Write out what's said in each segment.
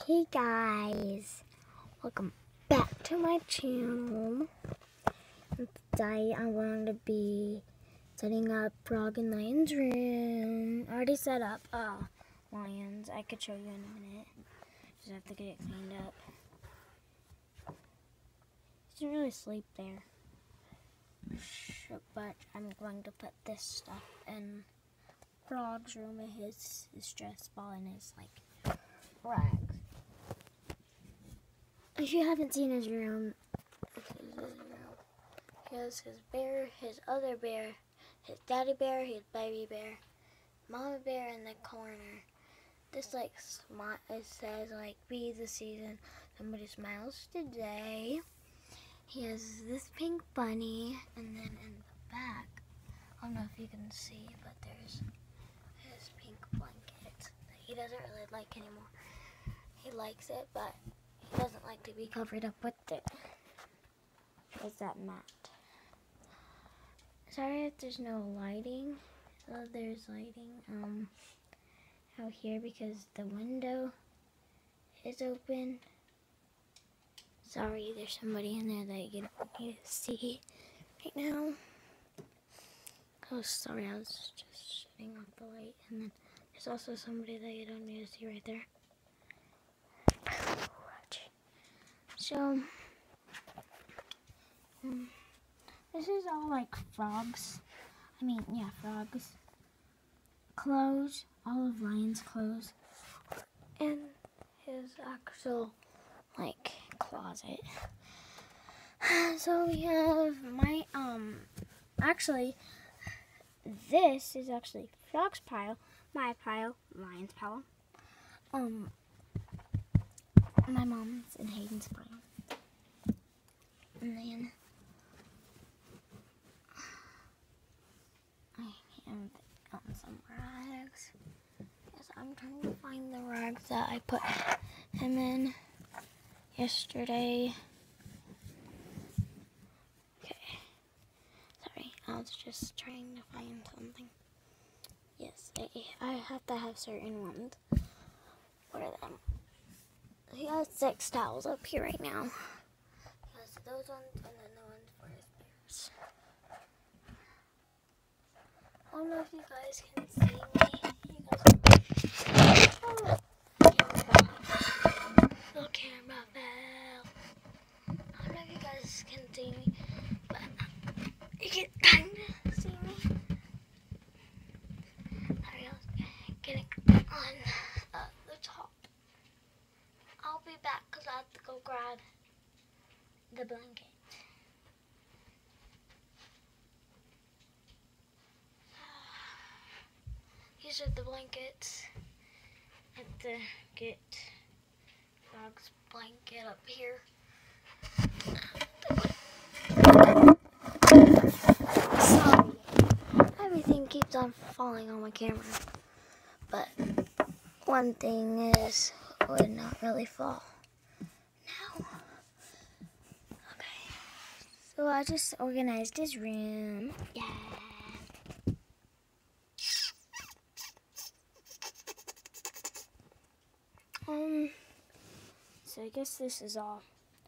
Hey guys, welcome back to my channel. Today I'm going to be setting up Frog and Lion's room. I already set up Lions. I could show you in a minute. Just have to get it cleaned up. He doesn't really sleep there. But I'm going to put this stuff in Frog's room, in his stress ball and his rags. If you haven't seen his room, he has his bear, his other bear, his daddy bear, his baby bear, mama bear in the corner. This it says be the season. Somebody smiles today. He has this pink bunny, and then in the back, I don't know if you can see, but there's his pink blanket that he doesn't really like anymore. He likes it, but he doesn't like to be covered up with it. There's that mat. Sorry if there's no lighting. So there's lighting out here because the window is open. Sorry, there's somebody in there that you can't see right now. Oh, sorry, I was just shutting off the light. And then there's also somebody that you don't need to see right there. So, this is all Frogs. Frogs. Clothes, all of Lion's clothes. And his actual, closet. So we have this is actually Frog's pile, my pile, Lion's pile. My mom's and Hayden's pile. And then I have some rags. Yes, I'm trying to find the rags that I put him in yesterday. Okay. Sorry, I was just trying to find something. Yes, I have to have certain ones for them. He has 6 towels up here right now. He has those ones and then the ones for his bears. I don't know if you guys can see me. The camera fell. I don't know if you guys can see me, but you can kind of see me. Sorry, I was getting on the top. I'll be back because I have to go grab the blanket. These are the blankets. I have to get Frog's blanket up here. Sorry, everything keeps on falling on my camera. But one thing is, it would not really fall now. Okay, so I just organized his room. Yeah. So I guess this is all.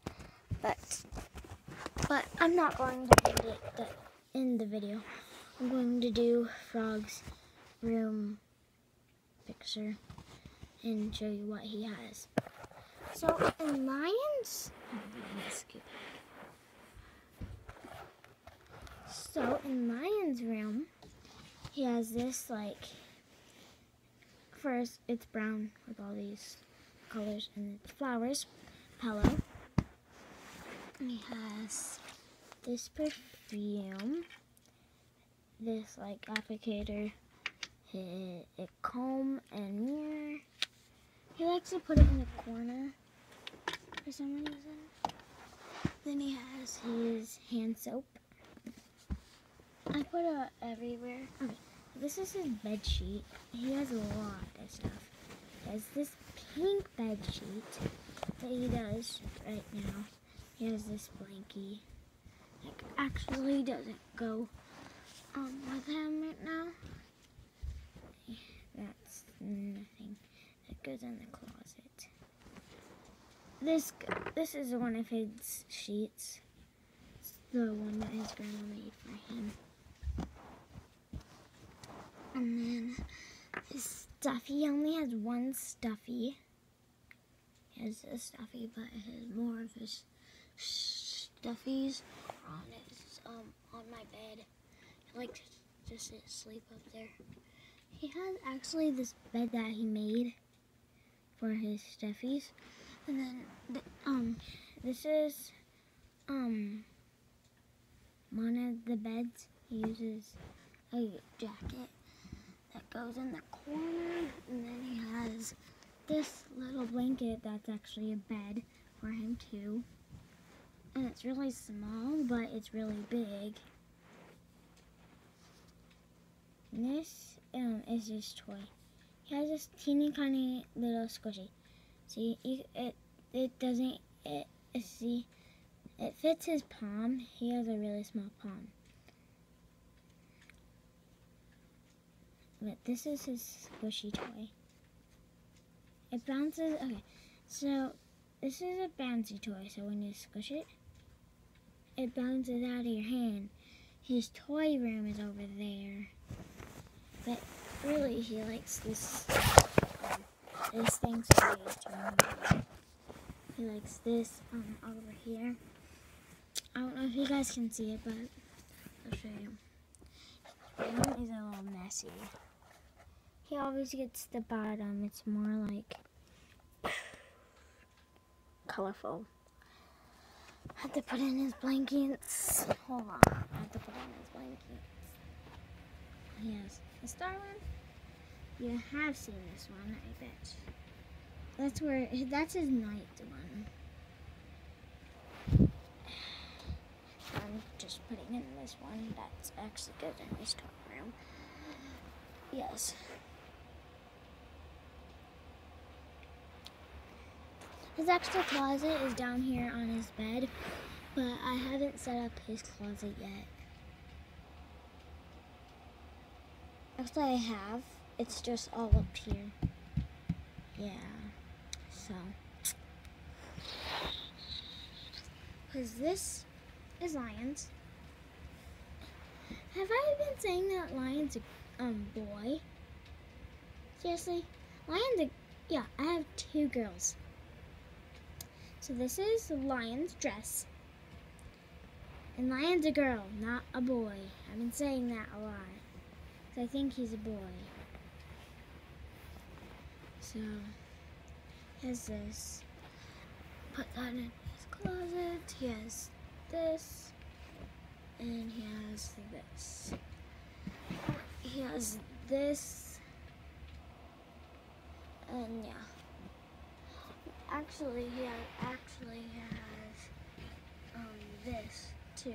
But I'm not going to end the video. I'm going to do Frog's room picture and show you what he has. So in Lion's room, he has this first it's brown with all these colors and it's flowers pillow. He has this perfume, this applicator, a comb and mirror. He likes to put it in the corner for some reason. Then he has his hand soap. I put it everywhere. Okay, this is his bed sheet. He has a lot of stuff. He has this pink bed sheet that he does right now. He has this blankie. Actually doesn't go with him right now. That's nothing. That goes in the closet. this is one of his sheets. It's the one that his grandma made for him. And then his stuffy, he only has one stuffy. He has a stuffy, but it has more of his stuffies on my bed. I like to just sleep up there. He has actually this bed that he made for his stuffies. And then this is one of the beds. He uses a jacket that goes in the corner, and then he has this little blanket that's actually a bed for him too. And it's really small, but it's really big. And this is his toy. He has this teeny tiny little squishy. See, it fits his palm. He has a really small palm. But this is his squishy toy. It bounces. Okay, so this is a bouncy toy. So when you squish it, it bounces out of your hand. His toy room is over there. But really, he likes this thing so he likes this over here. I don't know if you guys can see it, but I'll show you. His room is a little messy. He always gets the bottom. It's more like colorful. I have to put in his blankets. Hold on. I have to put in his blankets. Yes. The star one? You have seen this one, I bet. That's his night one. I'm just putting in this one that's actually good in his top room. Yes. His extra closet is down here on his bed, but I haven't set up his closet yet. Actually, I have. It's just all up here. Yeah. So. Because this is Lions. Have I been saying that Lion's a boy? Seriously? Yeah, I have two girls. So this is Lion's dress. And Lion's a girl, not a boy. I've been saying that a lot. I think he's a boy. So, he has this. Put that in his closet. He has this. And he has this. He has this. And yeah. Actually, he has this too.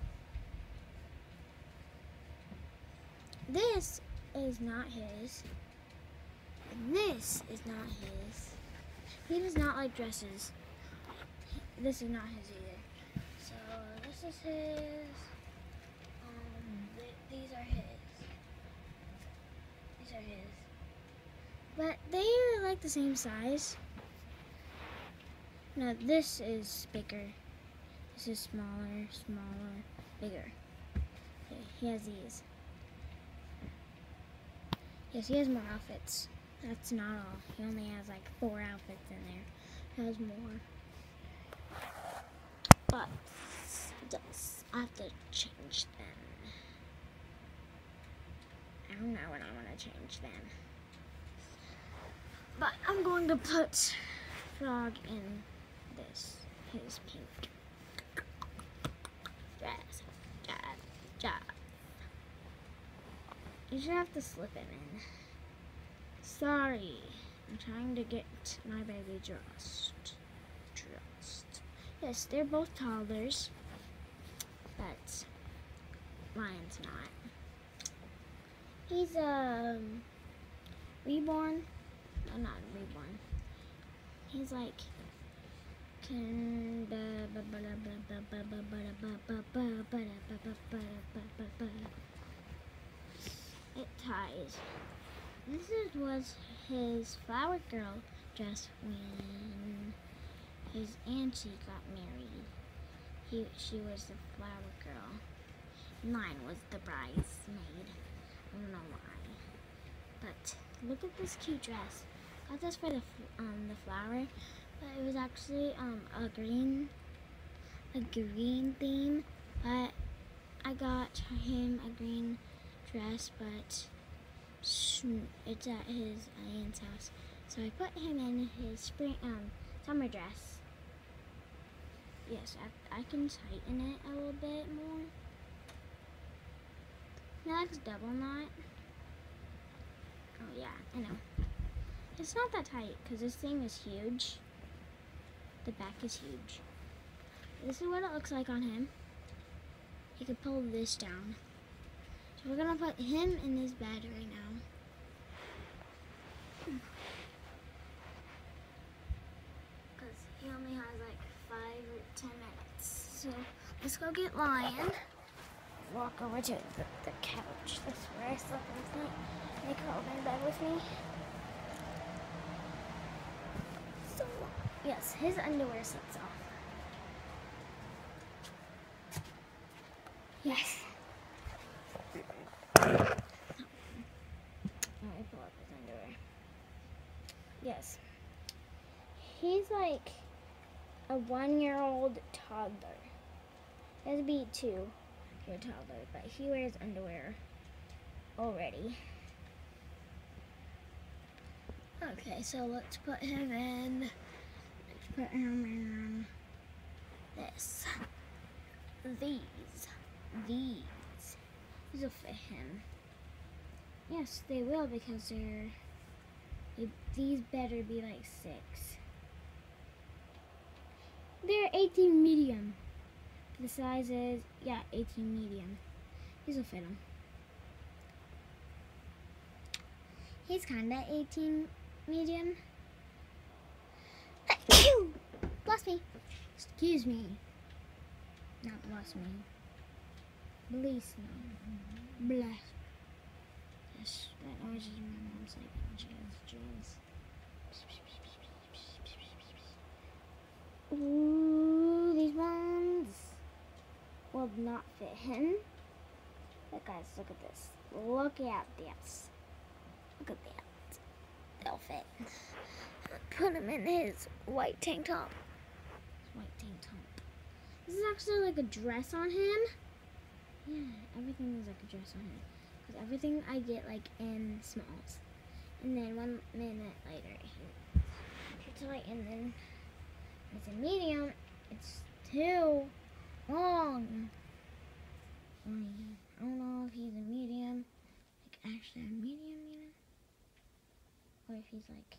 This is not his. And this is not his. He does not like dresses. This is not his either. So this is his. These are his. These are his. But they are like the same size. No, this is bigger. This is smaller, bigger. Okay, he has these. Yes, he has more outfits. That's not all. He only has like 4 outfits in there. He has more. But I have to change them. I don't know when I want to change them. But I'm going to put Frog in this, his pink dress. You should have to slip him in. Sorry. I'm trying to get my baby dressed. Yes, they're both toddlers. But Lion's not. He's reborn. No, not reborn. He's like it ties. This was his flower girl dress when his auntie got married. She was the flower girl. Mine was the bridesmaid. I don't know why. But look at this cute dress. Got this for the flower, but it was actually a green theme. But I got him a green dress, but it's at his aunt's house. So I put him in his spring summer dress. Yes, I can tighten it a little bit more. Next double knot. Oh yeah, I know. It's not that tight because this thing is huge. The back is huge. This is what it looks like on him. You can pull this down. So we're gonna put him in his bed right now. Because he only has like 5 or 10 minutes. So let's go get Lion. Walk over to the couch. That's where I slept last night. Make her open in bed with me. So, yes, his underwear slips off. Yes. Let me pull up his underwear. Yes. He's like a 1-year-old toddler. He has to be 2. You're a toddler, but he wears underwear already. Okay, so let's put him in. Let's put him in this. These will fit him. Yes, they will because these better be like 6. They're 18 medium. The size is, yeah, 18 medium. These will fit him. He's kinda 18 medium. Bless me. Excuse me. Not bless me. Bless me. Bless. Yes, that noise is my mom sleeping. She has dreams. Ooh, these ones will not fit him. But guys, look at this. Look at this. Look at that. They'll fit. Put him in his white tank top. White tank top. This is actually like a dress on him. Yeah, everything is like a dress on him. Because everything I get like in smalls. And then 1 minute later, it's tight, and then it's a medium. It's too long. I don't know if he's a medium. Like actually a medium, or if he's like.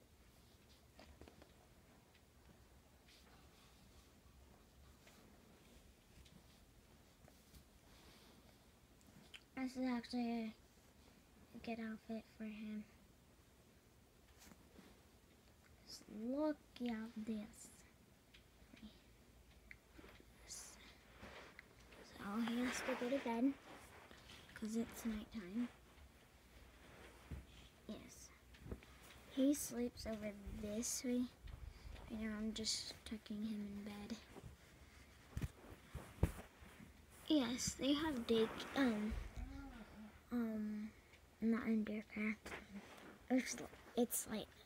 This is actually a good outfit for him. Just look at this. So he has to go to bed because it's nighttime. Yes. He sleeps over this way. Right now I'm just tucking him in bed. Yes, they have not in Bearcraft. It's like